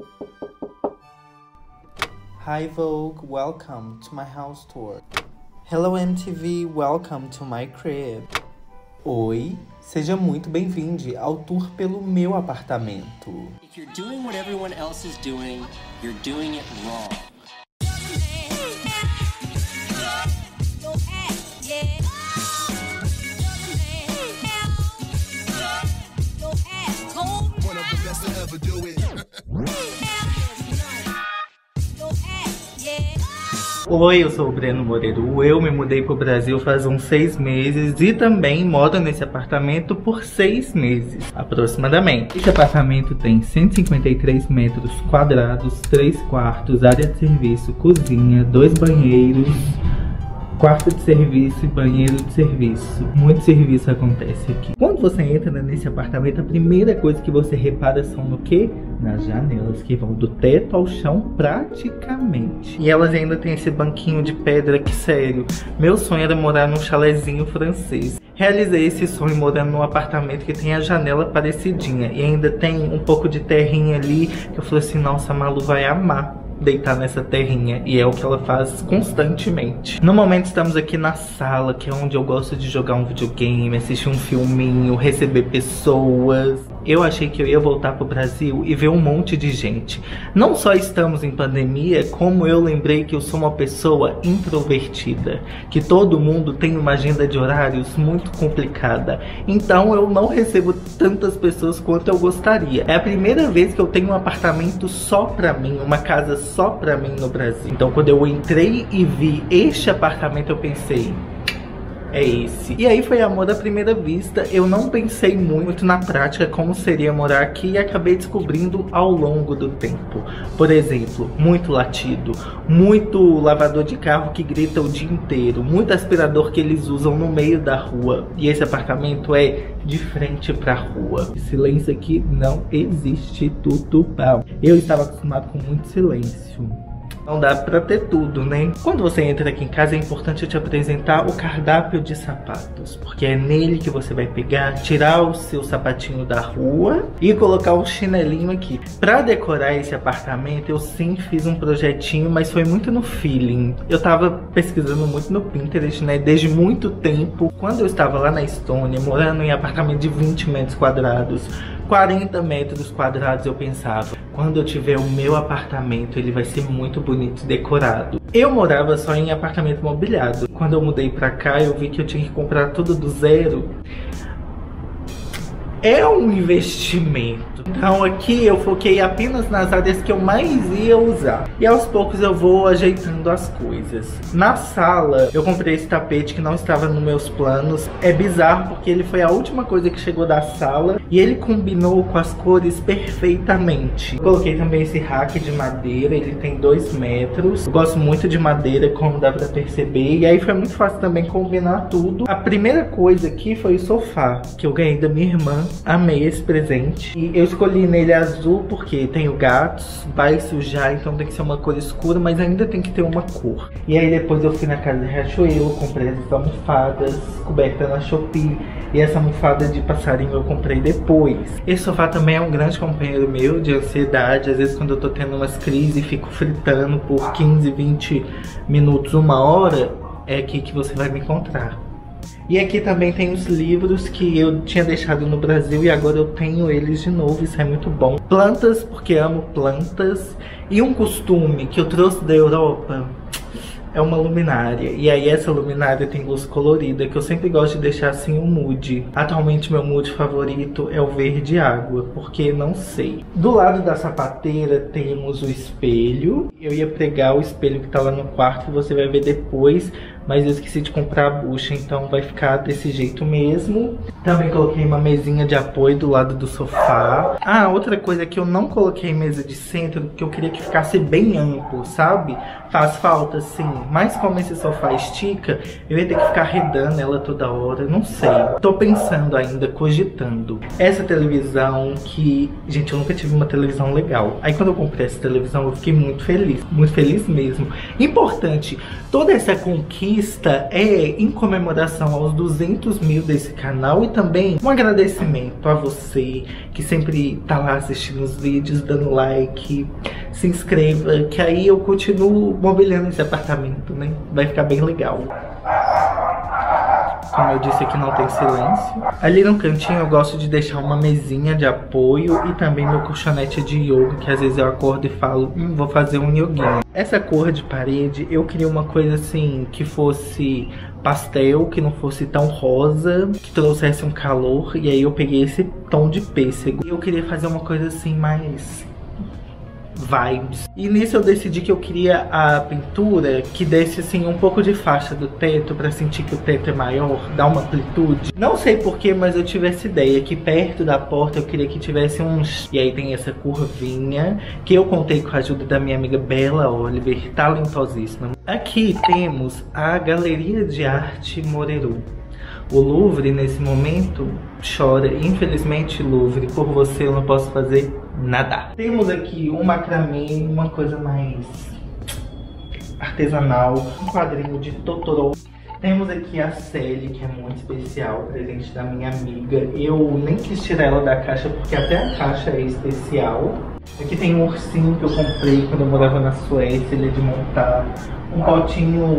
Hi Vogue, welcome to my house tour. Hello MTV, welcome to my crib. Oi, seja muito bem-vindo ao tour pelo meu apartamento. If you're doing what everyone else is doing, you're doing it wrong. Oi, eu sou o Breno Moreiro. Eu me mudei pro Brasil faz uns 6 meses e também moro nesse apartamento por 6 meses, aproximadamente. Esse apartamento tem 153 metros quadrados, 3 quartos, área de serviço, cozinha, 2 banheiros, quarto de serviço e banheiro de serviço. Muito serviço acontece aqui. Quando você entra nesse apartamento, a primeira coisa que você repara são no quê? Nas janelas, que vão do teto ao chão praticamente. E elas ainda têm esse banquinho de pedra que, sério, meu sonho era morar num chalezinho francês. Realizei esse sonho morando num apartamento que tem a janela parecidinha. E ainda tem um pouco de terrinha ali, que eu falei assim, nossa, a Malu vai amar deitar nessa terrinha, e é o que ela faz constantemente. No momento estamos aqui na sala, que é onde eu gosto de jogar um videogame, assistir um filminho, receber pessoas. Eu achei que eu ia voltar pro Brasil e ver um monte de gente. Não só estamos em pandemia, como eu lembrei que eu sou uma pessoa introvertida, que todo mundo tem uma agenda de horários muito complicada. Então eu não recebo tantas pessoas quanto eu gostaria. É a primeira vez que eu tenho um apartamento só pra mim, uma casa só pra mim no Brasil. Então quando eu entrei e vi este apartamento, eu pensei, é esse. E aí foi amor à primeira vista. Eu não pensei muito na prática como seria morar aqui e acabei descobrindo ao longo do tempo. Por exemplo, muito latido, muito lavador de carro que grita o dia inteiro, muito aspirador que eles usam no meio da rua. E esse apartamento é de frente pra rua. Silêncio aqui não existe, tudo bom. Eu estava acostumado com muito silêncio. Não dá pra ter tudo, né? Quando você entra aqui em casa, é importante eu te apresentar o cardápio de sapatos, porque é nele que você vai pegar, tirar o seu sapatinho da rua e colocar um chinelinho aqui. Pra decorar esse apartamento, eu sim fiz um projetinho, mas foi muito no feeling. Eu tava pesquisando muito no Pinterest, né? Desde muito tempo. Quando eu estava lá na Estônia, morando em apartamento de 20 metros quadrados, 40 metros quadrados, eu pensava, quando eu tiver o meu apartamento, ele vai ser muito bonito e decorado. Eu morava só em apartamento mobiliado. Quando eu mudei pra cá, eu vi que eu tinha que comprar tudo do zero. É um investimento. Então aqui eu foquei apenas nas áreas que eu mais ia usar. E aos poucos eu vou ajeitando as coisas. Na sala eu comprei esse tapete que não estava nos meus planos. É bizarro porque ele foi a última coisa que chegou da sala e ele combinou com as cores perfeitamente. Coloquei também esse rack de madeira, ele tem 2 metros. Eu gosto muito de madeira, como dá pra perceber. E aí foi muito fácil também combinar tudo. A primeira coisa aqui foi o sofá, que eu ganhei da minha irmã. Amei esse presente. E eu escolhi nele azul porque tenho gatos, vai sujar, então tem que ser uma cor escura, mas ainda tem que ter uma cor. E aí depois eu fui na casa de Riachuelo, comprei essas almofadas, coberta na Shopee. E essa almofada de passarinho eu comprei depois. Esse sofá também é um grande companheiro meu de ansiedade. Às vezes quando eu tô tendo umas crises e fico fritando por 15, 20 minutos, 1 hora, é aqui que você vai me encontrar. E aqui também tem os livros que eu tinha deixado no Brasil e agora eu tenho eles de novo, isso é muito bom. Plantas, porque amo plantas. E um costume que eu trouxe da Europa é uma luminária. E aí essa luminária tem luz colorida, que eu sempre gosto de deixar assim um mood. Atualmente meu mood favorito é o verde água, porque não sei. Do lado da sapateira temos o espelho. Eu ia pregar o espelho que tá lá no quarto, que você vai ver depois. Mas eu esqueci de comprar a bucha, então vai ficar desse jeito mesmo. Também coloquei uma mesinha de apoio do lado do sofá. Ah, outra coisa que eu não coloquei mesa de centro, porque eu queria que ficasse bem amplo, sabe? Faz falta, sim. Mas como esse sofá estica, eu ia ter que ficar arredando ela toda hora, não sei. Tô pensando ainda, cogitando. Essa televisão que... Gente, eu nunca tive uma televisão legal. Aí quando eu comprei essa televisão, eu fiquei muito feliz mesmo. Importante, toda essa conquista conquista é em comemoração aos 200 mil desse canal e também um agradecimento a você que sempre tá lá assistindo os vídeos, dando like, se inscreva, que aí eu continuo mobiliando esse apartamento, né? Vai ficar bem legal. Como eu disse, aqui não tem silêncio. Ali no cantinho eu gosto de deixar uma mesinha de apoio e também meu colchonete de yoga, que às vezes eu acordo e falo, vou fazer um yoguinho. Essa cor de parede, eu queria uma coisa assim, que fosse pastel, que não fosse tão rosa, que trouxesse um calor. E aí eu peguei esse tom de pêssego. Eu queria fazer uma coisa assim mais vibes. E nisso eu decidi que eu queria a pintura que desse assim um pouco de faixa do teto, pra sentir que o teto é maior, dar uma amplitude. Não sei porquê, mas eu tive essa ideia que perto da porta eu queria que tivesse uns... E aí tem essa curvinha que eu contei com a ajuda da minha amiga Bela Oliver, talentosíssima. Aqui temos a Galeria de Arte Moreru. O Louvre, nesse momento, chora. Infelizmente, Louvre, por você eu não posso fazer nada. Temos aqui um macramê, uma coisa mais artesanal, um quadrinho de Totoro. Temos aqui a Sally, que é muito especial, presente da minha amiga. Eu nem quis tirar ela da caixa, porque até a caixa é especial. Aqui tem um ursinho que eu comprei quando eu morava na Suécia, ele é de montar. Um potinho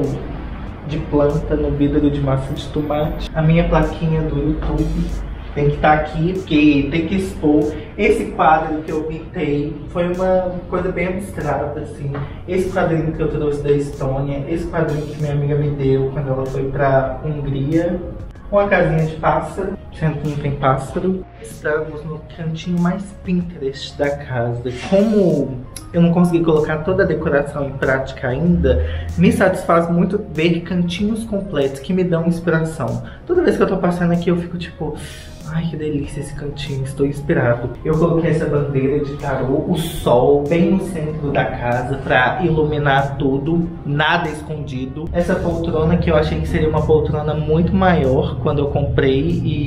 de planta no vidro de massa de tomate. A minha plaquinha do YouTube tem que estar aqui, porque tem que expor. Esse quadro que eu pintei foi uma coisa bem abstrata, assim. Esse quadrinho que eu trouxe da Estônia, esse quadrinho que minha amiga me deu quando ela foi pra Hungria. Uma casinha de pássaro, sendo que não tem pássaro. Estamos no cantinho mais Pinterest da casa. Como eu não consegui colocar toda a decoração em prática ainda, me satisfaz muito ver cantinhos completos que me dão inspiração. Toda vez que eu tô passando aqui eu fico tipo... Ai, que delícia esse cantinho, estou inspirado. Eu coloquei essa bandeira de tarô, o sol, bem no centro da casa pra iluminar tudo, nada escondido. Essa poltrona que eu achei que seria uma poltrona muito maior quando eu comprei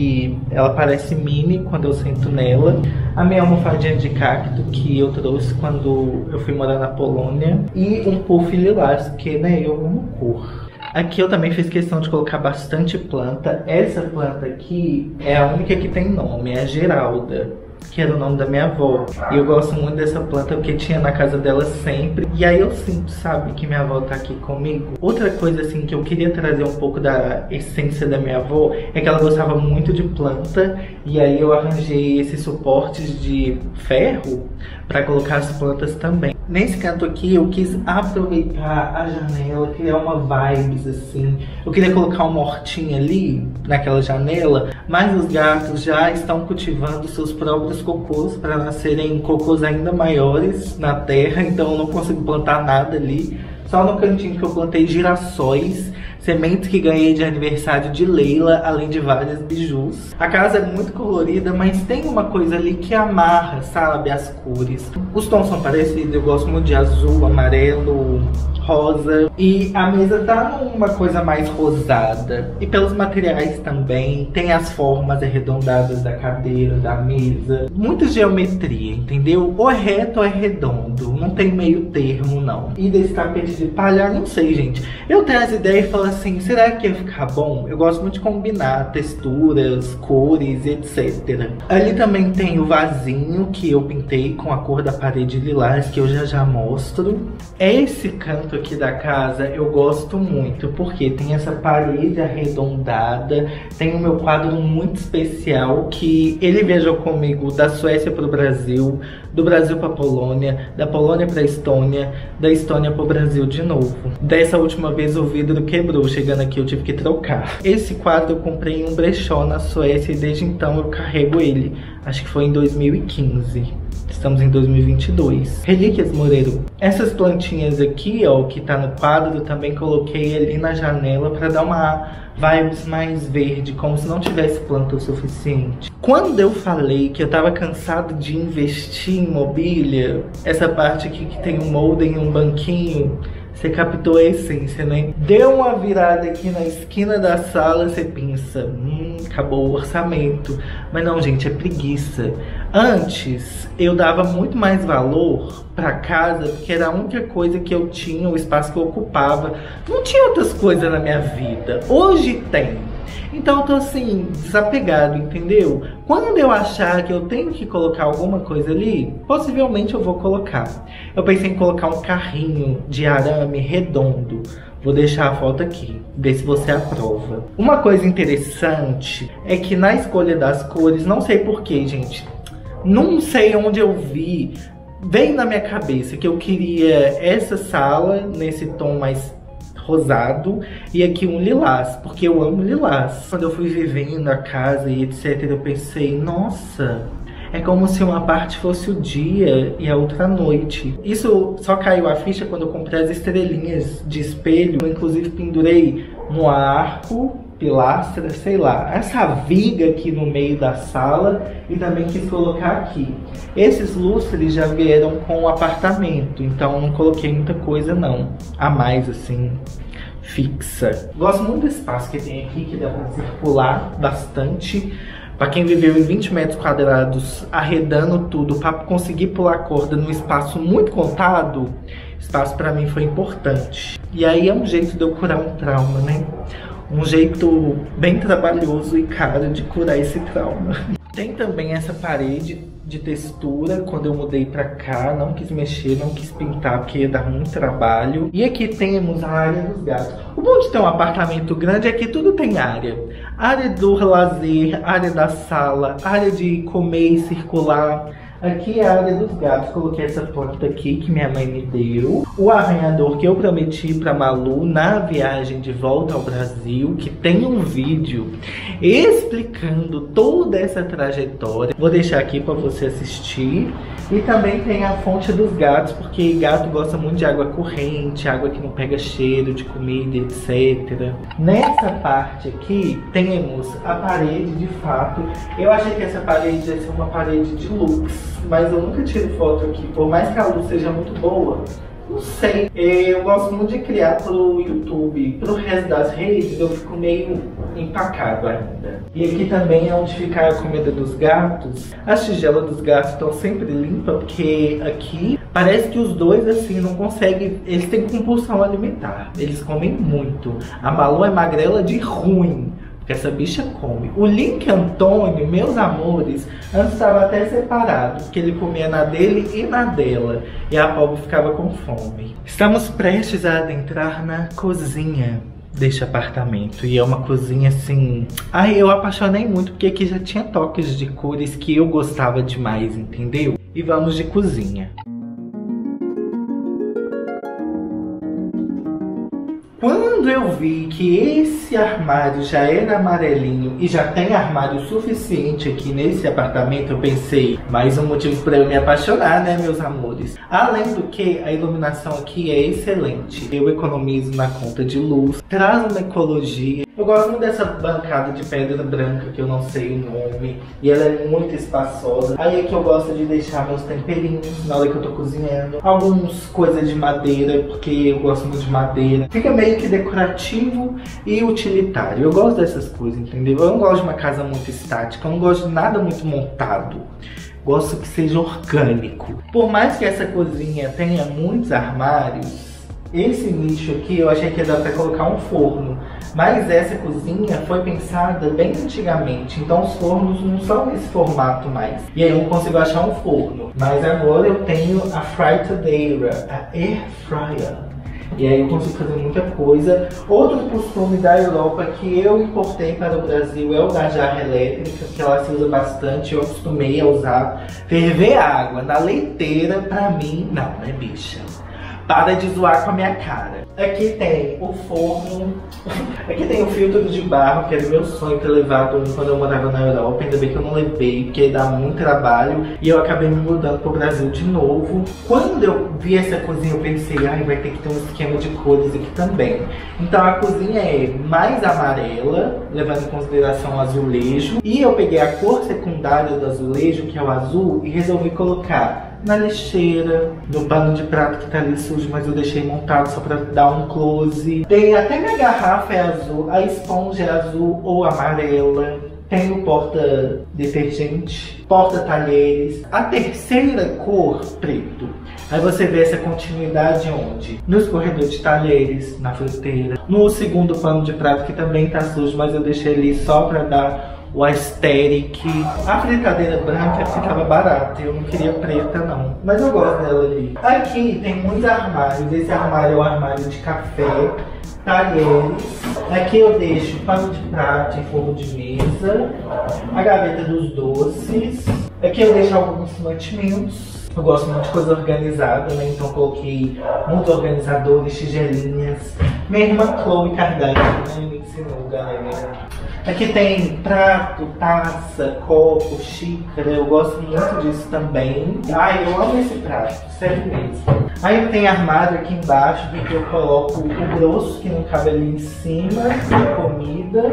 e ela parece mini quando eu sento nela. A minha almofadinha de cacto que eu trouxe quando eu fui morar na Polônia. E um puff lilás, porque né, eu amo cor. Aqui eu também fiz questão de colocar bastante planta. Essa planta aqui é a única que tem nome, é a Geralda, que era o nome da minha avó. E eu gosto muito dessa planta porque tinha na casa dela sempre. E aí eu sinto, sabe, que minha avó tá aqui comigo. Outra coisa assim que eu queria trazer um pouco da essência da minha avó é que ela gostava muito de planta. E aí eu arranjei esses suportes de ferro para colocar as plantas também. Nesse canto aqui eu quis aproveitar a janela, criar uma vibes assim. Eu queria colocar uma hortinha ali naquela janela, mas os gatos já estão cultivando seus próprios cocôs para nascerem cocôs ainda maiores na terra, então eu não consigo plantar nada ali. Só no cantinho que eu plantei girassóis, sementes que ganhei de aniversário de Leila, além de várias bijus. A casa é muito colorida, mas tem uma coisa ali que amarra, sabe, as cores. Os tons são parecidos, eu gosto muito de azul, amarelo, rosa. E a mesa tá numa coisa mais rosada. E pelos materiais também, tem as formas arredondadas da cadeira, da mesa. Muita geometria, entendeu? Ou é reto ou é redondo, não tem meio termo não. E desse tapete de palha, não sei gente. Eu tenho as ideias e falo assim, será que ia ficar bom? Eu gosto muito de combinar texturas, cores, etc. Ali também tem o vasinho que eu pintei com a cor da parede lilás, que eu já mostro. Esse canto aqui da casa eu gosto muito, porque tem essa parede arredondada, tem o meu quadro muito especial, que ele viajou comigo da Suécia para o Brasil, do Brasil para a Polônia, da Polônia para a Estônia, da Estônia para o Brasil de novo. Dessa última vez o vidro quebrou, chegando aqui eu tive que trocar. Esse quadro eu comprei em um brechó na Suécia e desde então eu carrego ele. Acho que foi em 2015. Estamos em 2022. Relíquias Moreru. Essas plantinhas aqui, ó, que tá no quadro, também coloquei ali na janela pra dar uma vibes mais verde, como se não tivesse planta o suficiente. Quando eu falei que eu tava cansado de investir em mobília, essa parte aqui que tem um molden e um banquinho, Você captou a essência, né? Deu uma virada aqui na esquina da sala, você pensa, acabou o orçamento. Mas não, gente, é preguiça. Antes, eu dava muito mais valor pra casa, porque era a única coisa que eu tinha, o espaço que eu ocupava. Não tinha outras coisas na minha vida. Hoje tem. Então eu tô assim, desapegado, entendeu? Quando eu achar que eu tenho que colocar alguma coisa ali, possivelmente eu vou colocar. Eu pensei em colocar um carrinho de arame redondo. Vou deixar a foto aqui, ver se você aprova. Uma coisa interessante é que na escolha das cores, não sei porquê, gente. Não sei onde eu vi. Veio na minha cabeça que eu queria essa sala nesse tom mais rosado e aqui um lilás, porque eu amo lilás. Quando eu fui vivendo a casa e etc, eu pensei, nossa, é como se uma parte fosse o dia e a outra a noite. Isso só caiu a ficha quando eu comprei as estrelinhas de espelho. Eu inclusive pendurei no arco, pilastra, sei lá, essa viga aqui no meio da sala e também quis colocar aqui. Esses lustres já vieram com o apartamento, então não coloquei muita coisa não, a mais assim, fixa. Gosto muito do espaço que tem aqui, que dá pra circular bastante. Pra quem viveu em 20 metros quadrados, arredando tudo, pra conseguir pular corda num espaço muito contado, espaço pra mim foi importante. E aí é um jeito de eu curar um trauma, né? Um jeito bem trabalhoso e caro de curar esse trauma. Tem também essa parede de textura. Quando eu mudei pra cá, não quis mexer, não quis pintar, porque ia dar muito trabalho. E aqui temos a área dos gatos. O bom de ter um apartamento grande é que tudo tem área. Área do lazer, área da sala, área de comer e circular. Aqui é a área dos gatos, coloquei essa planta aqui que minha mãe me deu. O arranhador que eu prometi pra Malu na viagem de volta ao Brasil, que tem um vídeo explicando toda essa trajetória. Vou deixar aqui pra você assistir. E também tem a fonte dos gatos, porque gato gosta muito de água corrente, água que não pega cheiro de comida, etc. Nessa parte aqui, temos a parede de fato. Eu achei que essa parede ia ser uma parede de luz, mas eu nunca tiro foto aqui, por mais que a luz seja muito boa. Não sei, eu gosto muito de criar pro YouTube. Pro resto das redes eu fico meio empacado ainda. E aqui também é onde fica a comida dos gatos. As tigelas dos gatos estão sempre limpas, porque aqui parece que os dois assim não conseguem, eles têm compulsão alimentar. Eles comem muito. A Malu é magrela de ruim, que essa bicha come. O Link Antônio, meus amores, antes estava até separado, porque ele comia na dele e na dela, e a pobre ficava com fome. Estamos prestes a adentrar na cozinha deste apartamento, e é uma cozinha assim... Ai, eu apaixonei muito, porque aqui já tinha toques de cores que eu gostava demais, entendeu? E vamos de cozinha. Quando eu vi que esse armário já era amarelinho e já tem armário suficiente aqui nesse apartamento, eu pensei, mais um motivo para eu me apaixonar, né, meus amores? Além do que, a iluminação aqui é excelente. Eu economizo na conta de luz, traz uma ecologia. Eu gosto muito dessa bancada de pedra branca, que eu não sei o nome, e ela é muito espaçosa. Aí é que eu gosto de deixar meus temperinhos na hora que eu tô cozinhando. Algumas coisas de madeira, porque eu gosto muito de madeira. Fica meio que decorativo e utilitário. Eu gosto dessas coisas, entendeu? Eu não gosto de uma casa muito estática, eu não gosto de nada muito montado. Gosto que seja orgânico. Por mais que essa cozinha tenha muitos armários, esse nicho aqui eu achei que ia dar pra colocar um forno. Mas essa cozinha foi pensada bem antigamente, então os fornos não são nesse formato mais. E aí eu não consigo achar um forno. Mas agora eu tenho a fritadeira, a air fryer. E aí eu consigo fazer muita coisa. Outro costume da Europa que eu importei para o Brasil é o da jarra elétrica, que ela se usa bastante, eu acostumei a usar. Ferver água na leiteira, pra mim, não, né, bicha? Para de zoar com a minha cara. Aqui tem o forno. Aqui tem o filtro de barro, que era meu sonho ter levado quando eu morava na Europa. Ainda bem que eu não levei, porque dá muito trabalho. E eu acabei me mudando pro Brasil de novo. Quando eu vi essa cozinha, eu pensei, ai, vai ter que ter um esquema de cores aqui também. Então a cozinha é mais amarela, levando em consideração o azulejo. E eu peguei a cor secundária do azulejo, que é o azul, e resolvi colocar na lixeira, no pano de prato que tá ali sujo, mas eu deixei montado só pra dar um close. Tem até minha garrafa é azul, a esponja é azul ou amarela. Tem o porta-detergente, porta-talheres. A terceira cor, preto. Aí você vê essa continuidade onde? No escorredor de talheres, na fruteira. No segundo pano de prato, que também tá sujo, mas eu deixei ali só pra dar o aesthetic. A fritadeira branca ficava barata, eu não queria preta não, mas eu gosto dela ali. Aqui tem muitos armários, esse armário é o armário de café, talheres. Aqui eu deixo pano de prato e forro de mesa, a gaveta dos doces. Aqui eu deixo alguns mantimentos. Eu gosto muito de coisa organizada, né? Então coloquei muitos organizadores, tigelinhas. Minha irmã Chloe Kardashian, né, me ensinou, galera. Aqui tem prato, taça, copo, xícara. Eu gosto muito disso também. Ai, eu amo esse prato, sério mesmo. Aí tem armário aqui embaixo, que eu coloco o grosso, que não cabe ali em cima, a comida.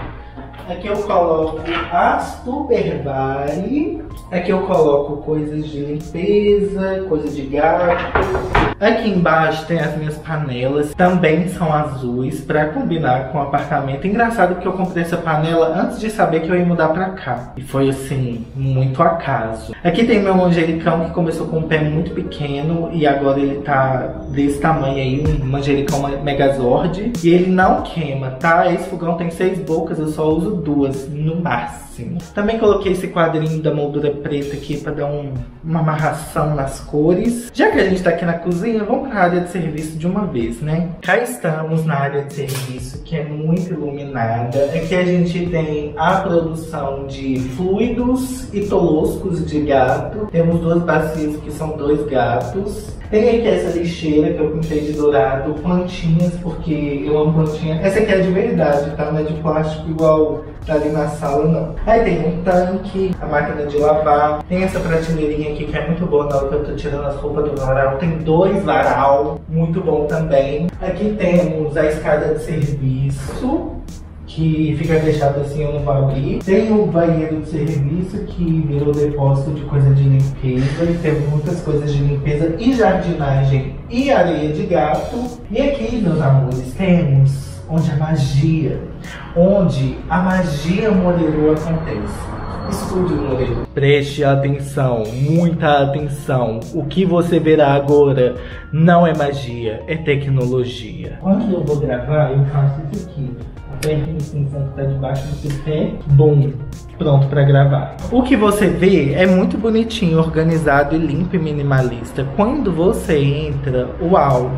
Aqui eu coloco as Tupperware. Aqui eu coloco coisas de limpeza, coisa de gato. Aqui embaixo tem as minhas panelas, também são azuis, pra combinar com o apartamento. Engraçado que eu comprei essa panela antes de saber que eu ia mudar pra cá. E foi assim, muito acaso. Aqui tem meu manjericão, que começou com um pé muito pequeno e agora ele tá desse tamanho aí, um manjericão megazord. E ele não queima, tá? Esse fogão tem 6 bocas, eu só uso 2 no máximo. Também coloquei esse quadrinho da moldura preta aqui pra dar uma amarração nas cores. Já que a gente tá aqui na cozinha, vamos pra área de serviço de uma vez, né? Cá estamos na área de serviço, que é muito iluminada. Aqui a gente tem a produção de fluidos e toloscos de gato. Temos 2 bacias que são 2 gatos. Tem aqui essa lixeira que eu pintei de dourado, plantinhas, porque eu amo plantinha. Essa aqui é de verdade, tá? Não é de plástico igual tá ali na sala, não. Aí tem um tanque, a máquina de lavar. Tem essa prateleirinha aqui que é muito boa na hora que eu tô tirando as roupas do varal. Tem 2 varal, muito bom também. Aqui temos a escada de serviço, que fica fechado assim, eu não vou abrir. Tem o banheiro de serviço, que virou depósito de coisa de limpeza. E temos muitas coisas de limpeza e jardinagem e areia de gato. E aqui, meus amores, temos onde a magia Morelu acontece. Estúdio Morelu. Preste atenção, muita atenção. O que você verá agora não é magia, é tecnologia. Quando eu vou gravar, eu faço isso aqui. Aperto no cinzão que tá debaixo do pé, bom, pronto pra gravar. O que você vê é muito bonitinho, organizado e limpo e minimalista. Quando você entra, uau,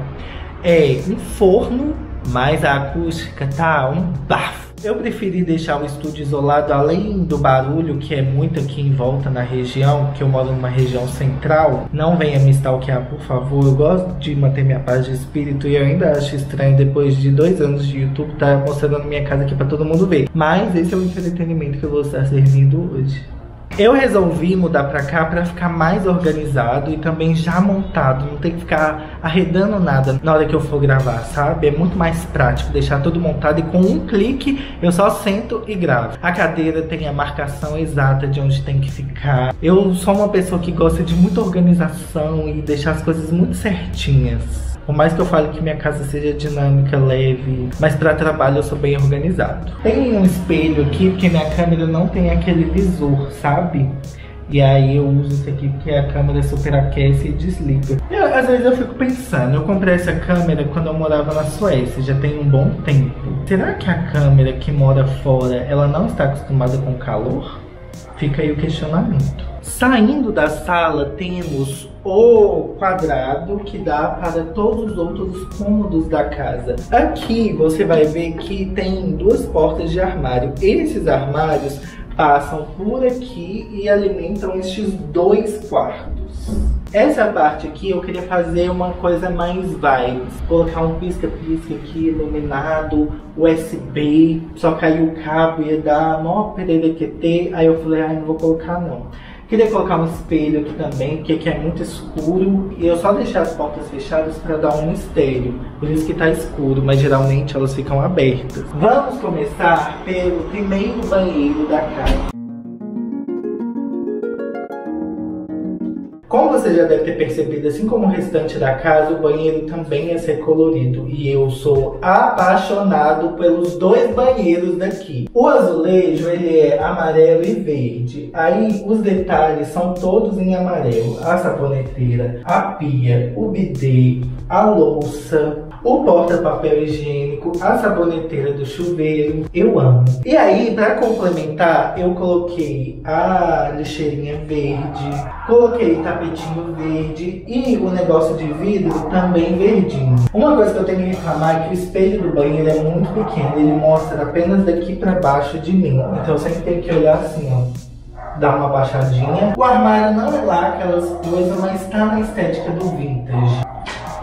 é um forno, mas a acústica tá um bafo. Eu preferi deixar o estúdio isolado, além do barulho que é muito aqui em volta na região, que eu moro numa região central. Não venha me stalkear, por favor. Eu gosto de manter minha paz de espírito e eu ainda acho estranho, depois de 2 anos de YouTube, tá mostrando minha casa aqui pra todo mundo ver. Mas esse é o entretenimento que eu vou estar servindo hoje. Eu resolvi mudar pra cá pra ficar mais organizado e também já montado. Não tem que ficar arredando nada na hora que eu for gravar, sabe? É muito mais prático deixar tudo montado e com um clique eu só sento e gravo. A cadeira tem a marcação exata de onde tem que ficar. Eu sou uma pessoa que gosta de muita organização e deixar as coisas muito certinhas. Por mais que eu fale que minha casa seja dinâmica, leve, mas para trabalho eu sou bem organizado. Tem um espelho aqui, porque minha câmera não tem aquele visor, sabe? E aí eu uso isso aqui porque a câmera superaquece e desliga. Às vezes eu fico pensando, eu comprei essa câmera quando eu morava na Suécia, já tem um bom tempo. Será que a câmera que mora fora, ela não está acostumada com calor? Fica aí o questionamento. Saindo da sala, temos o quadrado que dá para todos os outros cômodos da casa. Aqui você vai ver que tem 2 portas de armário. Esses armários passam por aqui e alimentam estes 2 quartos. Essa parte aqui eu queria fazer uma coisa mais vibes. Colocar um pisca-pisca aqui, iluminado, USB. Só caiu o cabo, ia dar mó pererequetê. Aí eu falei, não vou colocar não. Queria colocar um espelho aqui também, porque aqui é muito escuro. E eu só deixei as portas fechadas para dar um mistério. Por isso que tá escuro, mas geralmente elas ficam abertas. Vamos começar pelo primeiro banheiro da casa. Como você já deve ter percebido, assim como o restante da casa, o banheiro também ia ser colorido. E eu sou apaixonado pelos dois banheiros daqui. O azulejo, ele é amarelo e verde. Aí os detalhes são todos em amarelo. A saboneteira, a pia, o bidê, a louça, o porta-papel higiênico, a saboneteira do chuveiro. Eu amo. E aí, pra complementar, eu coloquei a lixeirinha verde, coloquei tapetinho verde e o negócio de vidro também verdinho. Uma coisa que eu tenho que reclamar é que o espelho do banheiro é muito pequeno. Ele mostra apenas daqui pra baixo de mim. Então eu sempre tenho que olhar assim, ó. Dar uma baixadinha. O armário não é lá aquelas coisas, mas tá na estética do vintage.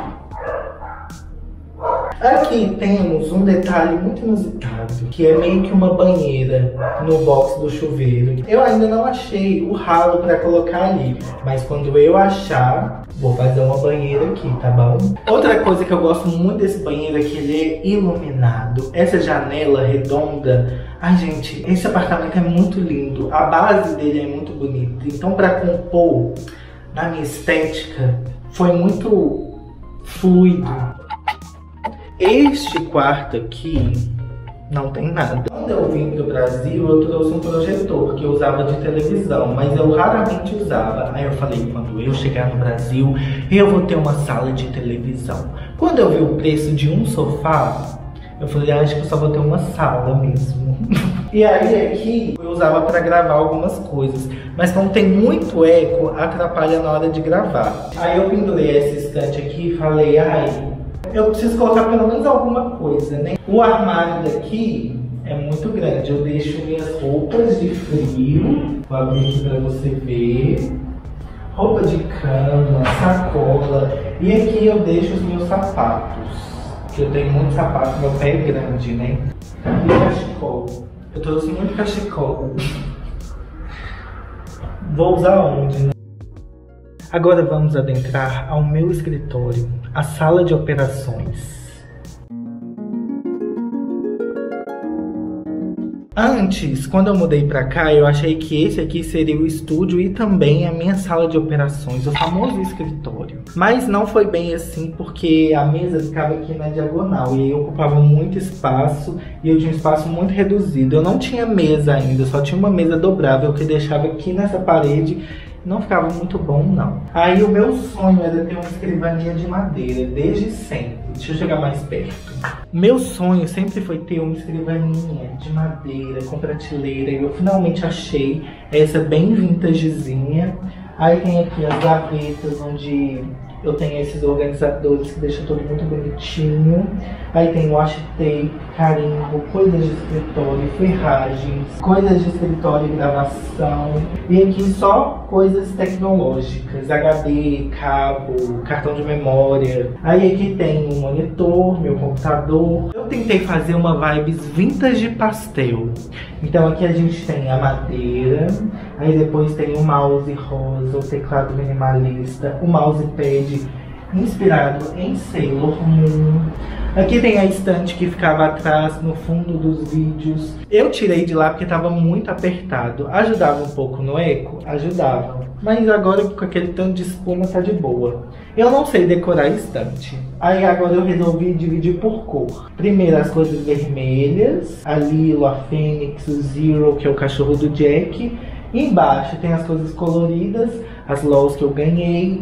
Aqui temos um detalhe muito inusitado, que é meio que uma banheira no box do chuveiro. Eu ainda não achei o ralo para colocar ali, mas quando eu achar, vou fazer uma banheira aqui, tá bom? Outra coisa que eu gosto muito desse banheiro é que ele é iluminado. Essa janela redonda, ai gente, esse apartamento é muito lindo. A base dele é muito bonita. Então, para compor na minha estética, foi muito fluido. Este quarto aqui não tem nada. Quando eu vim pro Brasil, eu trouxe um projetor que eu usava de televisão, mas eu raramente usava. Aí eu falei, quando eu chegar no Brasil, eu vou ter uma sala de televisão. Quando eu vi o preço de um sofá, eu falei, acho que eu só vou ter uma sala mesmo. E aí aqui eu usava para gravar algumas coisas, mas como tem muito eco, atrapalha na hora de gravar. Aí eu pendurei essa estante aqui e falei, ai, eu preciso colocar pelo menos alguma coisa, né? O armário daqui é muito grande. Eu deixo minhas roupas de frio. Vou abrir aqui pra você ver. Roupa de cama, sacola. E aqui eu deixo os meus sapatos. Que eu tenho muito sapato, meu pé é grande, né? E cachecol. Eu trouxe muito cachecol. Vou usar onde, né? Agora vamos adentrar ao meu escritório, a sala de operações. Antes, quando eu mudei pra cá, eu achei que esse aqui seria o estúdio e também a minha sala de operações, o famoso escritório. Mas não foi bem assim, porque a mesa ficava aqui na diagonal e aí ocupava muito espaço e eu tinha um espaço muito reduzido. Eu não tinha mesa ainda, só tinha uma mesa dobrável que eu deixava aqui nessa parede. Não ficava muito bom, não. Aí o meu sonho era ter uma escrivaninha de madeira, desde sempre. Deixa eu chegar mais perto. Meu sonho sempre foi ter uma escrivaninha de madeira, com prateleira. E eu finalmente achei essa bem vintagezinha. Aí tem aqui as gavetas, onde eu tenho esses organizadores que deixam tudo muito bonitinho. Aí tem washi tape, carimbo, coisas de escritório, ferragens, coisas de escritório e gravação. E aqui só coisas tecnológicas, HD, cabo, cartão de memória. Aí aqui tem um monitor, meu computador. Eu tentei fazer uma vibes vintage pastel. Então aqui a gente tem a madeira, aí depois tem o mouse rosa, o teclado minimalista, o mousepad inspirado em Sailor Moon. Aqui tem a estante que ficava atrás no fundo dos vídeos. Eu tirei de lá porque estava muito apertado. Ajudava um pouco no eco? Ajudava. Mas agora com aquele tanto de espuma tá de boa. Eu não sei decorar a estante. Aí agora eu resolvi dividir por cor. Primeiro as cores vermelhas, a Lilo, a Fênix, o Zero, que é o cachorro do Jack. Embaixo tem as coisas coloridas, as LOLs que eu ganhei.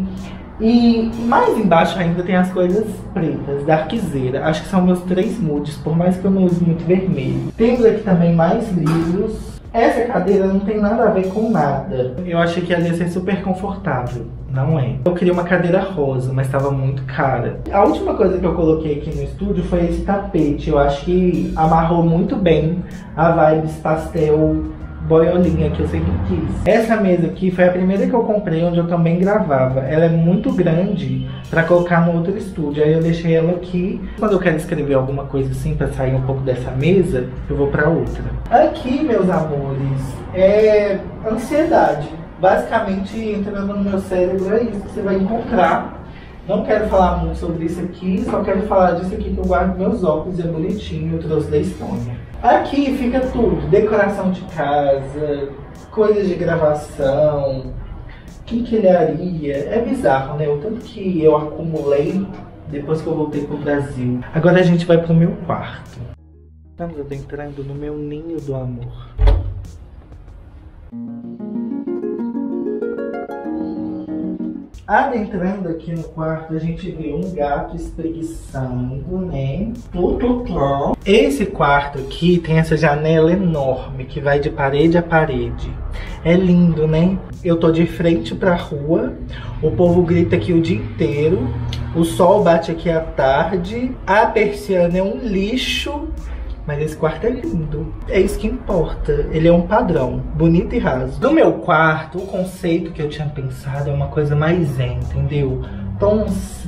E mais embaixo ainda tem as coisas pretas, darkzeira. Acho que são meus 3 moods, por mais que eu não use muito vermelho. Temos aqui também mais livros. Essa cadeira não tem nada a ver com nada. Eu achei que ela ia ser super confortável. Não é. Eu queria uma cadeira rosa, mas estava muito cara. A última coisa que eu coloquei aqui no estúdio foi esse tapete. Eu acho que amarrou muito bem a vibes pastel boiolinha que eu sempre quis. Essa mesa aqui foi a primeira que eu comprei, onde eu também gravava. Ela é muito grande pra colocar no outro estúdio. Aí eu deixei ela aqui. Quando eu quero escrever alguma coisa assim, pra sair um pouco dessa mesa, eu vou pra outra. Aqui, meus amores, é ansiedade. Basicamente, entrando no meu cérebro, é isso que você vai encontrar. Não quero falar muito sobre isso aqui, só quero falar disso aqui que eu guardo meus óculos, é bonitinho, eu trouxe da Estônia. Aqui fica tudo, decoração de casa, coisas de gravação, quinquilharia. É bizarro, né? O tanto que eu acumulei depois que eu voltei pro Brasil. Agora a gente vai pro meu quarto. Estamos adentrando no meu ninho do amor. Adentrando aqui no quarto, a gente vê um gato espreguiçando, né? Esse quarto aqui tem essa janela enorme que vai de parede a parede. É lindo, né? Eu tô de frente pra rua, o povo grita aqui o dia inteiro, o sol bate aqui à tarde, a persiana é um lixo. Mas esse quarto é lindo. É isso que importa. Ele é um padrão, bonito e raso. No meu quarto, o conceito que eu tinha pensado é uma coisa mais zen, entendeu? Tons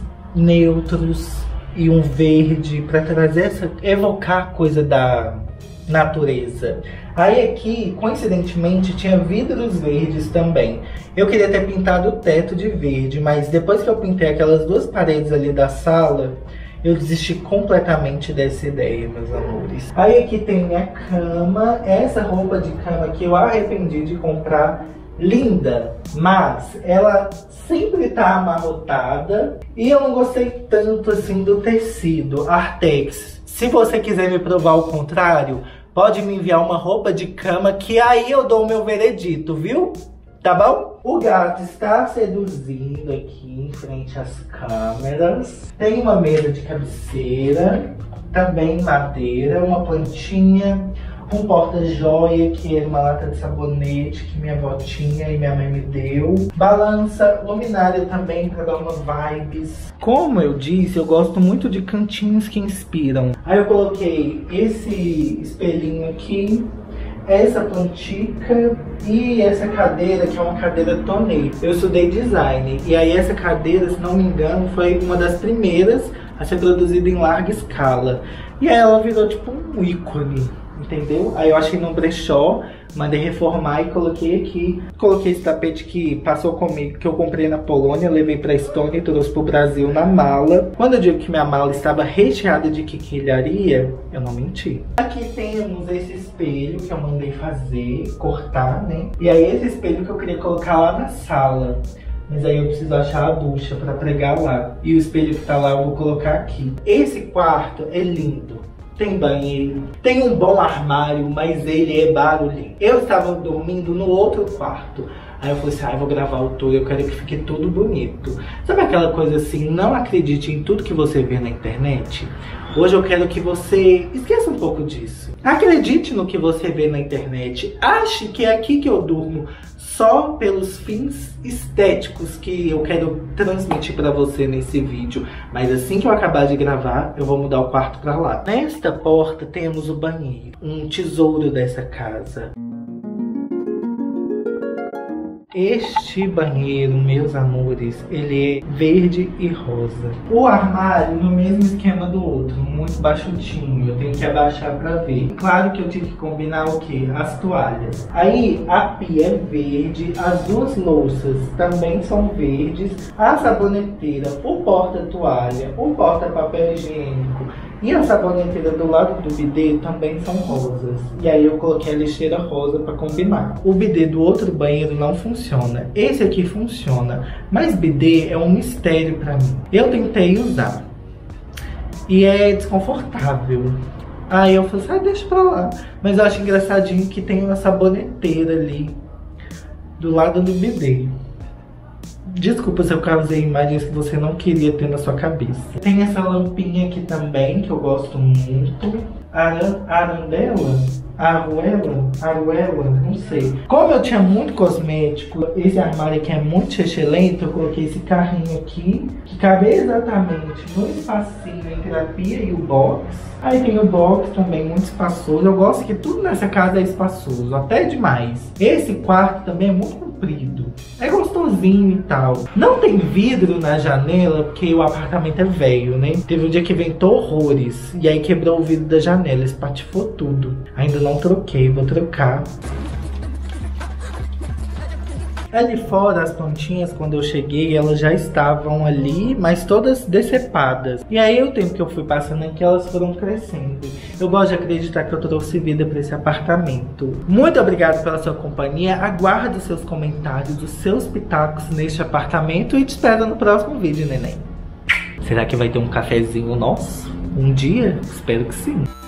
neutros e um verde pra trazer evocar coisa da natureza. Aí aqui, coincidentemente, tinha vidros verdes também. Eu queria ter pintado o teto de verde, mas depois que eu pintei aquelas duas paredes ali da sala, eu desisti completamente dessa ideia, meus amores. Aí aqui tem minha cama. Essa roupa de cama que eu arrependi de comprar. Linda, mas ela sempre tá amarrotada. E eu não gostei tanto assim do tecido Artex. Se você quiser me provar o contrário, pode me enviar uma roupa de cama que aí eu dou o meu veredito, viu? Tá bom? O gato está seduzindo aqui em frente às câmeras. Tem uma mesa de cabeceira, também madeira, uma plantinha, um porta-joia, que era uma lata de sabonete que minha avó tinha e minha mãe me deu. Balança, luminária também para dar uma vibes. Como eu disse, eu gosto muito de cantinhos que inspiram. Aí eu coloquei esse espelhinho aqui, essa plantica e essa cadeira, que é uma cadeira tonê. Eu estudei design e aí essa cadeira, se não me engano, foi uma das primeiras a ser produzida em larga escala. E aí ela virou tipo um ícone, entendeu? Aí eu achei num brechó, mandei reformar e coloquei aqui. Coloquei esse tapete que passou comigo, que eu comprei na Polônia, levei pra Estônia e trouxe pro Brasil na mala. Quando eu digo que minha mala estava recheada de quinquilharia, eu não menti. Aqui temos esse espelho que eu mandei fazer, cortar, né? E aí esse espelho que eu queria colocar lá na sala. Mas aí eu preciso achar a ducha pra pregar lá. E o espelho que tá lá eu vou colocar aqui. Esse quarto é lindo. Tem banheiro, tem um bom armário, mas ele é barulhento. Eu estava dormindo no outro quarto. Aí eu falei assim, eu vou gravar o tour, eu quero que fique tudo bonito. Sabe aquela coisa assim, não acredite em tudo que você vê na internet? Hoje eu quero que você esqueça um pouco disso. Acredite no que você vê na internet. Ache que é aqui que eu durmo só pelos fins estéticos que eu quero transmitir pra você nesse vídeo. Mas assim que eu acabar de gravar, eu vou mudar o quarto pra lá. Nesta porta temos o banheiro, um tesouro dessa casa. Este banheiro, meus amores, ele é verde e rosa. O armário no mesmo esquema do outro, muito baixutinho, eu tenho que abaixar pra ver. Claro que eu tive que combinar o quê? As toalhas. Aí a pia é verde, as duas louças também são verdes, a saboneteira, o porta-toalha, o porta-papel higiênico e a saboneteira do lado do bidê também são rosas. E aí eu coloquei a lixeira rosa pra combinar. O bidê do outro banheiro não funciona. Esse aqui funciona. Mas bidê é um mistério pra mim. Eu tentei usar. E é desconfortável. Aí eu falei assim, deixa pra lá. Mas eu acho engraçadinho que tem uma saboneteira ali do lado do bidê. Desculpa se eu causei imagens que você não queria ter na sua cabeça. Tem essa lampinha aqui também, que eu gosto muito. Arandela? Aruela? Não sei. Como eu tinha muito cosmético, esse armário aqui é muito excelente, eu coloquei esse carrinho aqui, que cabe exatamente no espacinho entre a pia e o box. Aí tem o box também, muito espaçoso. Eu gosto que tudo nessa casa é espaçoso, até demais. Esse quarto também é muito comprido. É gostosinho e tal. Não tem vidro na janela, porque o apartamento é velho, né? Teve um dia que ventou horrores. E aí quebrou o vidro da janela, espatifou tudo. Ainda não troquei, vou trocar. Ali fora, as plantinhas, quando eu cheguei, elas já estavam ali, mas todas decepadas. E aí, o tempo que eu fui passando aqui, elas foram crescendo. Eu gosto de acreditar que eu trouxe vida para esse apartamento. Muito obrigado pela sua companhia. Aguardo os seus comentários, os seus pitacos neste apartamento e te espero no próximo vídeo, neném. Será que vai ter um cafezinho nosso? Um dia? Espero que sim.